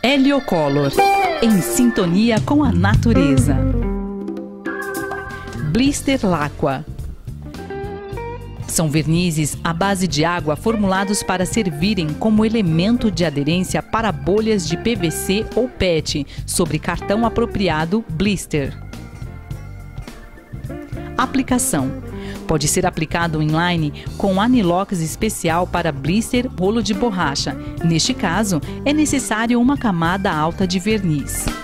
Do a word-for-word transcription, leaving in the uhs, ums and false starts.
Heliocolor, em sintonia com a natureza. Blister Laqua. São vernizes à base de água formulados para servirem como elemento de aderência para bolhas de P V C ou P E T sobre cartão apropriado blister. Aplicação. Pode ser aplicado inline com anilox especial para blister rolo de borracha. Neste caso, é necessário uma camada alta de verniz.